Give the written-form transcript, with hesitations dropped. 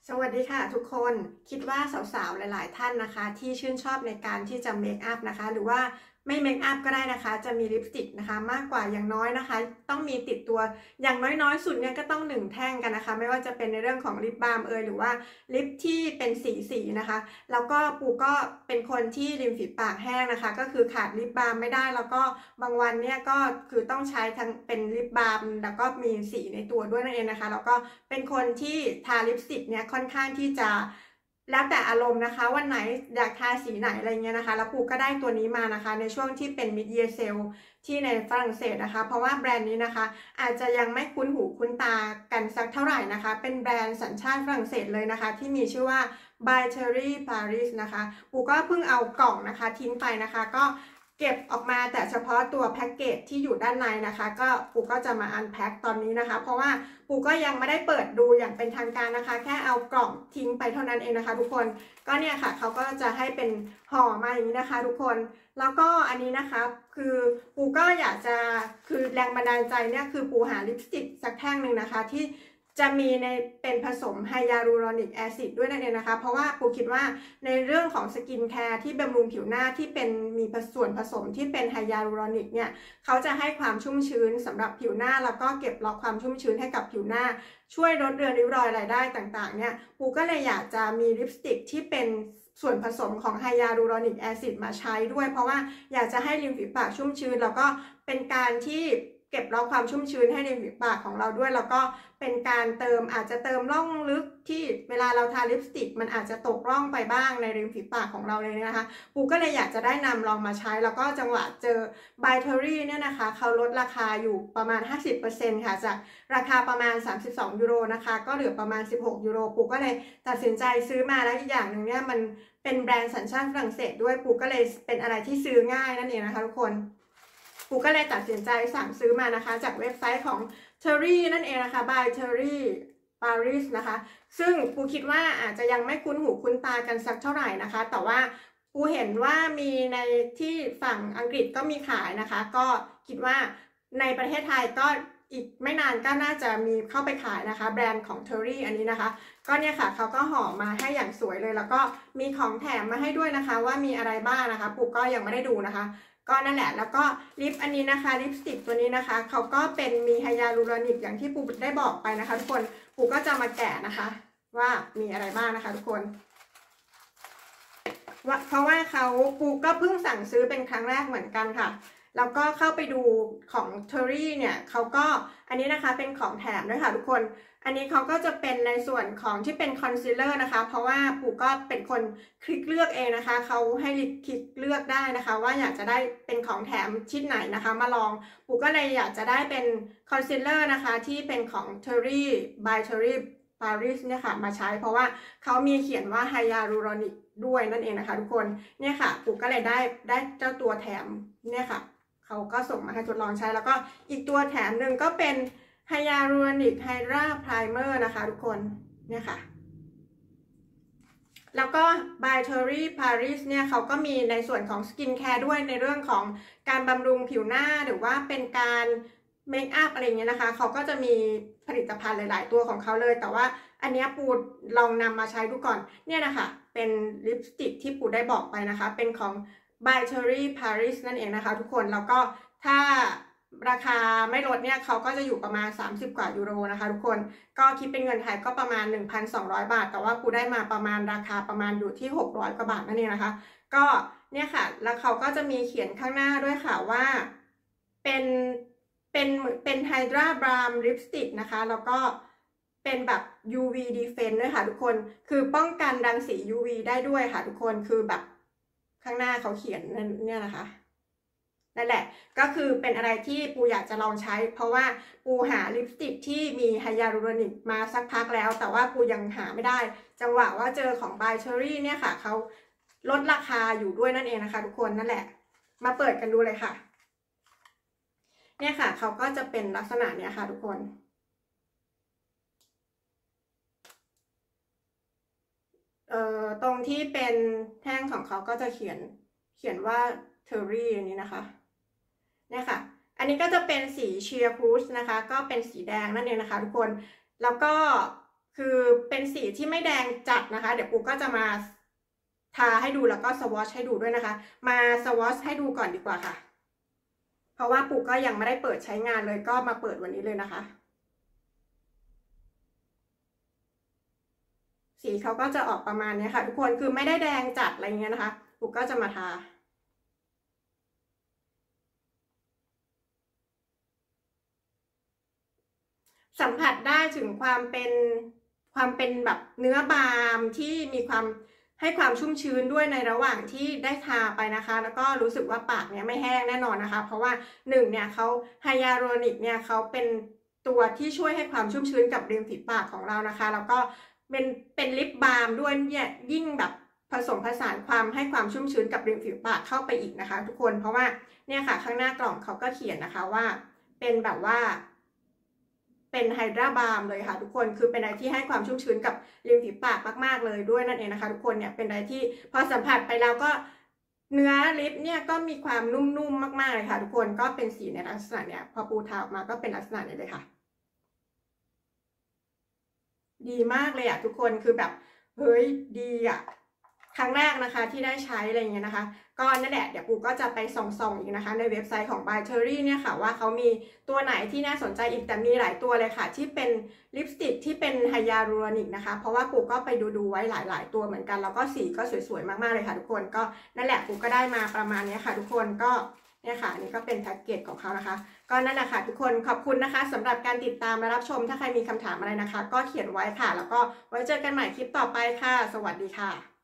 สวัสดีค่ะทุกคนคิดว่าสาวๆหลายๆท่านนะคะที่ชื่นชอบในการที่จะเมคอัพนะคะหรือว่าไม่เมคอัพก็ได้นะคะจะมีลิปสติกนะคะมากกว่าอย่างน้อยนะคะต้องมีติดตัวอย่างน้อยๆสุดเนี่ยก็ต้อง1แท่งกันนะคะไม่ว่าจะเป็นในเรื่องของลิปบาล์มหรือว่าลิปที่เป็นสีนะคะแล้วก็ปูก็เป็นคนที่ริมฝีปากแห้งนะคะก็คือขาดลิปบาล์มไม่ได้แล้วก็บางวันเนี่ยก็คือต้องใช้ทั้งเป็นลิปบาล์มแล้วก็มีสีในตัวด้วยนั่นเองนะคะแล้วก็เป็นคนที่ทาลิปสติกเนี่ยค่อนข้างที่จะแล้วแต่อารมณ์นะคะวันไหนอยากทาสีไหนอะไรเงี้ยนะคะแล้วปูก็ได้ตัวนี้มานะคะในช่วงที่เป็น mid year sale ที่ในฝรั่งเศสนะคะเพราะว่าแบรนด์นี้นะคะอาจจะยังไม่คุ้นหูคุ้นตากันสักเท่าไหร่นะคะเป็นแบรนด์สัญชาติฝรั่งเศสเลยนะคะที่มีชื่อว่า by Terry Paris นะคะปูก็เพิ่งเอากล่องนะคะทิ้งไปนะคะก็เก็บออกมาแต่เฉพาะตัวแพ็กเกจที่อยู่ด้านในนะคะก็ปูก็จะมาอันแพ็คตอนนี้นะคะเพราะว่าปูก็ยังไม่ได้เปิดดูอย่างเป็นทางการนะคะแค่เอากล่องทิ้งไปเท่านั้นเองนะคะทุกคนก็เนี่ยค่ะเขาก็จะให้เป็นห่อมาอย่างนี้นะคะทุกคนแล้วก็อันนี้นะคะคือปูก็อยากจะคือแรงบันดาลใจเนี่ยคือปูหาลิปสติกสักแท่งหนึ่งนะคะที่จะมีในเป็นผสมไฮยาลูรอนิกแอซิดด้วยนั่นเองนะคะเพราะว่าปูคิดว่าในเรื่องของสกินแคร์ที่บำรุงผิวหน้าที่เป็นมีส่วนผสมที่เป็นไฮยาลูรอนิกเนี่ยเขาจะให้ความชุ่มชื้นสำหรับผิวหน้าแล้วก็เก็บล็อกความชุ่มชื้นให้กับผิวหน้าช่วยลดเรือนริ้วรอยรายได้ต่างๆเนี่ยปูก็เลยอยากจะมีลิปสติกที่เป็นส่วนผสมของไฮยาลูรอนิกแอซิดมาใช้ด้วยเพราะว่าอยากจะให้ริมฝีปากชุ่มชื้นแล้วก็เป็นการที่เก็บล็อกความชุ่มชื้นให้ริมฝีปากของเราด้วยแล้วก็เป็นการอาจจะเติมร่องลึกที่เวลาเราทาลิปสติกมันอาจจะตกร่องไปบ้างในริมฝีปากของเราเลยนะคะปูก็เลยอยากจะได้นำลองมาใช้แล้วก็จังหวะเจอ by Terry เนี่ยนะคะเขาลดราคาอยู่ประมาณ 50% ค่ะจากราคาประมาณ32ยูโรนะคะก็เหลือประมาณ16ยูโรปูก็เลยตัดสินใจซื้อมาแล้วอีกอย่างหนึ่งเนี่ยมันเป็นแบรนด์สัญชาติฝรั่งเศสด้วยปูก็เลยเป็นอะไรที่ซื้อง่ายนั่นเองนะคะทุกคนปูก็เลยตัดสินใจสั่งซื้อมานะคะจากเว็บไซต์ของ Terry นั่นเองนะคะ by Terry Paris นะคะซึ่งปูคิดว่าอาจจะยังไม่คุ้นหูคุ้นตากันสักเท่าไหร่นะคะแต่ว่าปูเห็นว่ามีในที่ฝั่งอังกฤษก็มีขายนะคะก็คิดว่าในประเทศไทยก็อีกไม่นานก็น่าจะมีเข้าไปขายนะคะแบรนด์ของ Terry อันนี้นะคะก็เนี่ยค่ะเขาก็ห่อมาให้อย่างสวยเลยแล้วก็มีของแถมมาให้ด้วยนะคะว่ามีอะไรบ้างนะคะปูก็ยังไม่ได้ดูนะคะก็นั่นแหละแล้วก็ลิปอันนี้นะคะลิปสติกตัวนี้นะคะเขาก็เป็นมีไฮยาลูรอนิกอย่างที่ปูได้บอกไปนะคะทุกคนปูก็จะมาแกะนะคะว่ามีอะไรบ้างนะคะทุกคนเพราะว่าปูก็เพิ่งสั่งซื้อเป็นครั้งแรกเหมือนกันค่ะแล้วก็เข้าไปดูของ Terry เนี่ยเขาก็อันนี้นะคะเป็นของแถมด้วยค่ะทุกคนอันนี้เขาก็จะเป็นในส่วนของที่เป็นคอนซีลเลอร์นะคะเพราะว่าปูก็เป็นคนคลิกเลือกเองนะคะเขาให้คลิกเลือกได้นะคะว่าอยากจะได้เป็นของแถมชิ้นไหนนะคะมาลองปูก็เลยอยากจะได้เป็นคอนซีลเลอร์นะคะที่เป็นของ Terry by Terry Paris เนี่ยค่ะมาใช้เพราะว่าเขามีเขียนว่าไฮยาลูรอนิกด้วยนั่นเองนะคะทุกคนเนี่ยค่ะปูก็เลยได้เจ้าตัวแถมเนี่ยค่ะเขาก็ส่งมาให้ทดลองใช้แล้วก็อีกตัวแถมหนึ่งก็เป็นไฮยาลูรอนิกไฮดราไพรเมอร์นะคะทุกคนเนี่ยค่ะแล้วก็ by Terry Paris เนี่ยเขาก็มีในส่วนของสกินแคร์ด้วยในเรื่องของการบำรุงผิวหน้าหรือว่าเป็นการเมคอัพอะไรเงี้ยนะคะเขาก็จะมีผลิตภัณฑ์หลายๆตัวของเขาเลยแต่ว่าอันนี้ปูลองนำมาใช้ดูก่อนเนี่ยนะคะเป็นลิปสติกที่ปูได้บอกไปนะคะเป็นของ by Terry Paris นั่นเองนะคะทุกคนแล้วก็ถ้าราคาไม่ลดเนี่ยเขาก็จะอยู่ประมาณ30กว่ายูโรนะคะทุกคนก็คิดเป็นเงินไทยก็ประมาณ 1,200 บาทแต่ว่าปูได้มาประมาณราคาประมาณอยู่ที่600กว่าบาทนั่นเองนะคะก็เนี่ยค่ะแล้วเขาก็จะมีเขียนข้างหน้าด้วยค่ะว่าเป็นไฮดราบรามลิปสติกนะคะแล้วก็เป็นแบบ UV Defense ด้วยค่ะทุกคนคือป้องกันรังสี UV ได้ด้วยค่ะทุกคนคือแบบข้างหน้าเขาเขียนเนี่ยนะคะนั่นแหละก็คือเป็นอะไรที่ปูอยากจะลองใช้เพราะว่าปูหาลิปสติกที่มีไฮยาลูรอนิกมาสักพักแล้วแต่ว่าปูยังหาไม่ได้จังหวะว่าเจอของ by Terry เนี่ยค่ะเขาลดราคาอยู่ด้วยนั่นเองนะคะทุกคนนั่นแหละมาเปิดกันดูเลยค่ะเนี่ยค่ะเขาก็จะเป็นลักษณะเนี้ยค่ะทุกคนตรงที่เป็นแท่งของเขาก็จะเขียนว่า Terry อันนี้นะคะเนี่ยค่ะอันนี้ก็จะเป็นสีเชียร์คูสนะคะก็เป็นสีแดงนั่นเองนะคะทุกคนแล้วก็คือเป็นสีที่ไม่แดงจัดนะคะเดี๋ยวปูก็จะมาทาให้ดูแล้วก็สวอชให้ดูด้วยนะคะมาสวอชให้ดูก่อนดีกว่าค่ะเพราะว่าปูก็ยังไม่ได้เปิดใช้งานเลยก็มาเปิดวันนี้เลยนะคะสีเขาก็จะออกประมาณนี้ค่ะทุกคนคือไม่ได้แดงจัดอะไรเงี้ยนะคะปูก็จะมาทาสัมผัสได้ถึงความเป็นแบบเนื้อบาล์มที่มีความให้ความชุ่มชื้นด้วยในระหว่างที่ได้ทาไปนะคะแล้วก็รู้สึกว่าปากเนี่ยไม่แห้งแน่นอนนะคะเพราะว่า1เนี่ยเขาไฮยาลูรอนิกเนี่ยเขาเป็นตัวที่ช่วยให้ความชุ่มชื้นกับริมฝีปากของเรานะคะแล้วก็เป็นลิปบาล์มด้วยเนี่ยยิ่งแบบผสมผสานความให้ความชุ่มชื้นกับริมฝีปากเข้าไปอีกนะคะทุกคนเพราะว่าเนี่ยค่ะข้างหน้ากล่องเขาก็เขียนนะคะว่าเป็นแบบว่าเป็นไฮดราบาล์มเลยค่ะทุกคนคือเป็นอะไรที่ให้ความชุ่มชื้นกับริมฝีปากมากๆเลยด้วยนั่นเองนะคะทุกคนเนี่ยเป็นอะไรที่พอสัมผัสไปแล้วก็เนื้อลิปเนี่ยก็มีความนุ่มๆมากๆเลยค่ะทุกคนก็เป็นสีในลักษณะเนี่ยพอปูทาออกมาก็เป็นลักษณะนี้เลยค่ะดีมากเลยอ่ะทุกคนคือแบบเฮ้ยดีอ่ะครั้งแรกนะคะที่ได้ใช้อะไรอย่างเงี้ยนะคะก็นั่นแหละเดี๋ยวปูก็จะไปส่องๆอีกนะคะในเว็บไซต์ของ By Cherry เนี่ยค่ะว่าเขามีตัวไหนที่น่าสนใจอีกแต่มีหลายตัวเลยค่ะที่เป็นลิปสติกที่เป็นไฮยาลูรอนิกนะคะเพราะว่าปูก็ไปดูไว้หลายๆตัวเหมือนกันแล้วก็สีก็สวยๆมากๆเลยค่ะทุกคนก็นั่นแหละปูก็ได้มาประมาณนี้ค่ะทุกคนก็เนี่ยค่ะนี่ก็เป็นแพ็กเกจของเขานะคะก็นั่นแหละค่ะทุกคนขอบคุณนะคะสำหรับการติดตามและรับชมถ้าใครมีคำถามอะไรนะคะก็เขียนไว้ค่ะแล้วก็ไว้เจอกันใหม่คลิปต่อไปค่ะสวัสดีค่ะ